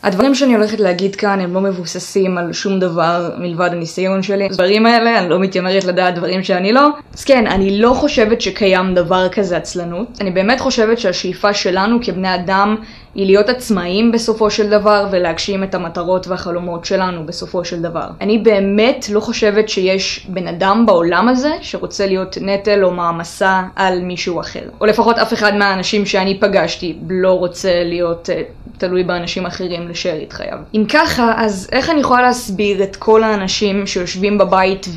הדברים שאני הולכת להגיד כאן הם לא מבוססים על שום דבר מלבד הניסיון שלי. הדברים האלה, אני לא מתיימרת לדעת דברים שאני לא. אז כן, אני לא חושבת שקיים דבר כזה עצלנות. אני באמת חושבת שהשאיפה שלנו כבני אדם היא להיות עצמאיים בסופו של דבר ולהגשים את המטרות והחלומות שלנו בסופו של דבר. אני באמת לא חושבת שיש בן אדם בעולם הזה שרוצה להיות נטל או מעמסה על מישהו אחר. או לפחות אף אחד מהאנשים שאני פגשתי לא רוצה להיות תלוי באנשים אחרים לשאר את חייו. אם ככה, אז איך אני יכולה להסביר את כל האנשים שיושבים בבית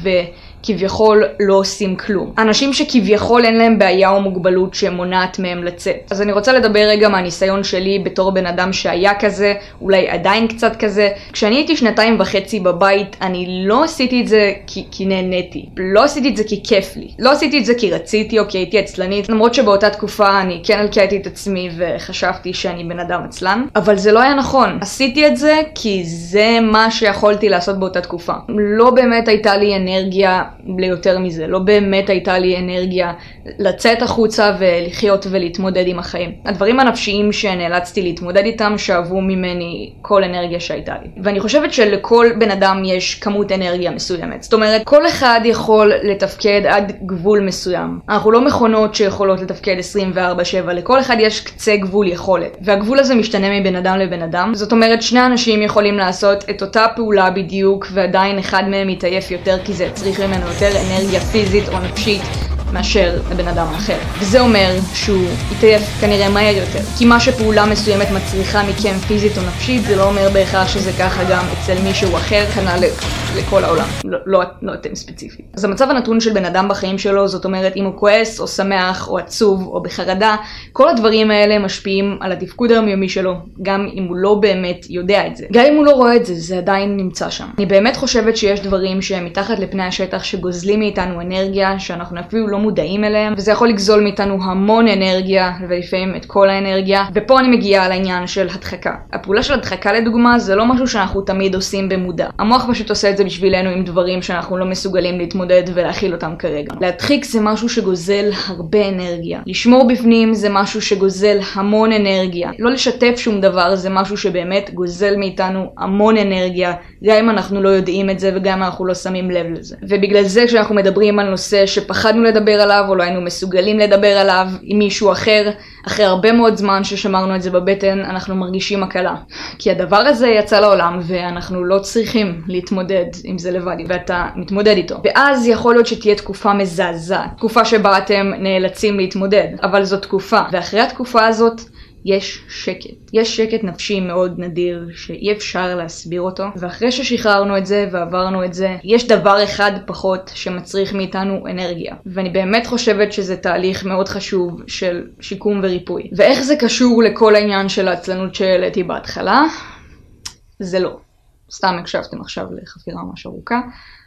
כביכול לא עושים כלום? אנשים שכביכול אין להם בעיה או מוגבלות שמונעת מהם לצאת. אז אני רוצה לדבר רגע מהניסיון שלי בתור בן אדם שהיה כזה, אולי עדיין קצת כזה. כשאני הייתי 2.5 בבית, אני לא עשיתי את זה כי נהניתי. לא עשיתי את זה כי כיף לי. לא עשיתי את זה כי רציתי או כי הייתי עצלנית. למרות שבאותה תקופה אני כן הלקטתי את עצמי וחשבתי שאני בן אדם עצלן. אבל זה לא היה נכון. עשיתי את זה כי זה מה שיכולתי לעשות באותה תקופה. לא באמת הייתה לי אנרגיה ליותר מזה. לא באמת הייתה לי אנרגיה לצאת החוצה ולחיות ולהתמודד עם החיים. הדברים הנפשיים שנאלצתי להתמודד איתם שאבו ממני כל אנרגיה שהייתה לי. ואני חושבת שלכל בן אדם יש כמות אנרגיה מסוימת. זאת אומרת, כל אחד יכול לתפקד עד גבול מסוים. אנחנו לא מכונות שיכולות לתפקד 24/7. לכל אחד יש קצה גבול יכולת. והגבול הזה משתנה מבין אדם לבין אדם. זאת אומרת, שני אנשים יכולים לעשות את אותה פעולה בדיוק, ועדיין אחד מהם יתעייף יותר כי זה צריך ממנו יותר אנרגיה פיזית או נפשית מאשר לבן אדם אחר. וזה אומר שהוא יתעייף כנראה מהר יותר. כי מה שפעולה מסוימת מצריכה מכם פיזית או נפשית, זה לא אומר בהכרח שזה ככה גם אצל מישהו אחר, כנ"ל לכל העולם. לא אתם ספציפית. אז המצב הנתון של בן אדם בחיים שלו, זאת אומרת אם הוא כועס או שמח או עצוב או בחרדה, כל הדברים האלה משפיעים על התפקוד היומיומי שלו, גם אם הוא לא באמת יודע את זה. גם אם הוא לא רואה את זה, זה עדיין נמצא שם. אני באמת חושבת שיש דברים שהם מתחת לפני השטח שגוזלים מאיתנו אנרגיה, שאנחנו אפילו לא מודעים אליהם, וזה יכול לגזול מאיתנו המון אנרגיה, ולפעמים את כל האנרגיה. ופה אני מגיעה לעניין של הדחקה. הפעולה של הדחקה לדוגמה, זה לא משהו שאנחנו תמיד עושים במודע. המוח פשוט עושה את זה בשבילנו עם דברים שאנחנו לא מסוגלים להתמודד ולהכיל אותם כרגע. להדחיק זה משהו שגוזל הרבה אנרגיה. לשמור בפנים זה משהו שגוזל המון אנרגיה. לא לשתף שום דבר זה משהו שבאמת גוזל מאיתנו המון אנרגיה, גם אם אנחנו לא יודעים את זה וגם אם אנחנו לא שמים לב לזה. ובגלל זה כשאנחנו מדברים על נושא שפחדנו לדבר עליו או לא היינו מסוגלים לדבר עליו עם מישהו אחר, אחרי הרבה מאוד זמן ששמרנו את זה בבטן, אנחנו מרגישים הקלה. כי הדבר הזה יצא לעולם ואנחנו לא צריכים להתמודד עם זה לבד, ואתה מתמודד איתו. ואז יכול להיות שתהיה תקופה מזעזעת, תקופה שבה אתם נאלצים להתמודד, אבל זו תקופה. ואחרי התקופה הזאת יש שקט. יש שקט נפשי מאוד נדיר שאי אפשר להסביר אותו, ואחרי ששחררנו את זה ועברנו את זה, יש דבר אחד פחות שמצריך מאיתנו אנרגיה. ואני באמת חושבת שזה תהליך מאוד חשוב של שיקום וריפוי. ואיך זה קשור לכל העניין של העצלנות שהעליתי בהתחלה? זה לא. סתם הקשבתם עכשיו לחפירה ממש ארוכה.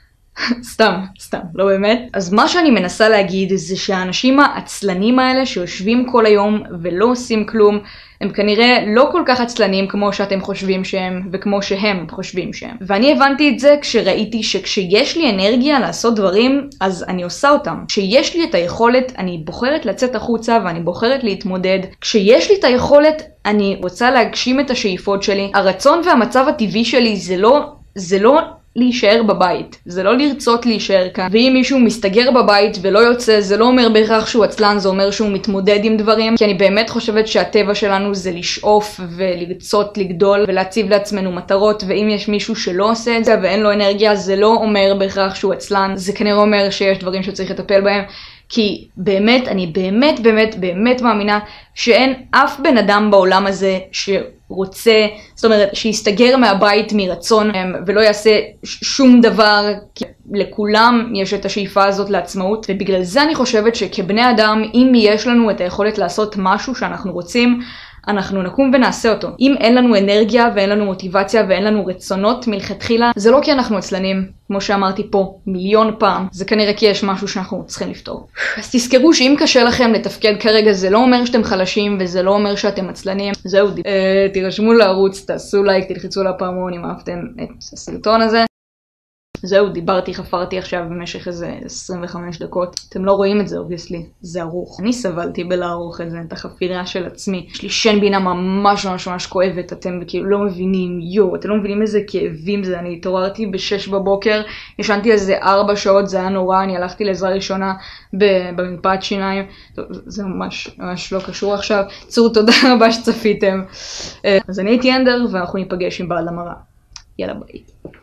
סתם, לא באמת. אז מה שאני מנסה להגיד זה שהאנשים העצלנים האלה שיושבים כל היום ולא עושים כלום, הם כנראה לא כל כך עצלנים כמו שאתם חושבים שהם וכמו שהם חושבים שהם. ואני הבנתי את זה כשראיתי שכשיש לי אנרגיה לעשות דברים, אז אני עושה אותם. כשיש לי את היכולת, אני בוחרת לצאת החוצה ואני בוחרת להתמודד. כשיש לי את היכולת, אני רוצה להגשים את השאיפות שלי. הרצון והמצב הטבעי שלי זה לא להישאר בבית. זה לא לרצות להישאר כאן. ואם מישהו מסתגר בבית ולא יוצא, זה לא אומר בהכרח שהוא עצלן, זה אומר שהוא מתמודד עם דברים. כי אני באמת חושבת שהטבע שלנו זה לשאוף ולרצות לגדול ולהציב לעצמנו מטרות. ואם יש מישהו שלא עושה את זה ואין לו אנרגיה, זה לא אומר בהכרח שהוא עצלן. זה כנראה אומר שיש דברים שצריך לטפל בהם. כי באמת, אני באמת מאמינה שאין אף בן אדם בעולם הזה שרוצה, זאת אומרת, שיסתגר מהבית מרצון ולא יעשה שום דבר, כי לכולם יש את השאיפה הזאת לעצמאות, ובגלל זה אני חושבת שכבני אדם, אם יש לנו את היכולת לעשות משהו שאנחנו רוצים, אנחנו נקום ונעשה אותו. אם אין לנו אנרגיה ואין לנו מוטיבציה ואין לנו רצונות מלכתחילה, זה לא כי אנחנו עצלנים, כמו שאמרתי פה מיליון פעם, זה כנראה כי יש משהו שאנחנו צריכים לפתור. אז תזכרו שאם קשה לכם לתפקד כרגע, זה לא אומר שאתם חלשים וזה לא אומר שאתם עצלנים. זהו, תירשמו לערוץ, תעשו לייק, תלחצו לפעמון אם אהבתם את הסרטון הזה. זהו, דיברתי, חפרתי עכשיו במשך איזה 25 דקות. אתם לא רואים את זה, אובייסלי, זה ארוך. אני סבלתי בלערוך את זה, את החפירה של עצמי. יש לי שן בינה ממש ממש ממש כואבת, אתם כאילו לא מבינים, אתם לא מבינים איזה כאבים זה. אני התעוררתי ב-6 בבוקר, ישנתי איזה 4 שעות, זה היה נורא, אני הלכתי לעזרה ראשונה במרפאת שיניים. זה ממש ממש לא קשור עכשיו. צור, תודה רבה שצפיתם. אז אני הייתי אנדר, ואנחנו ניפגש עם בעל המראה. יאללה ביי.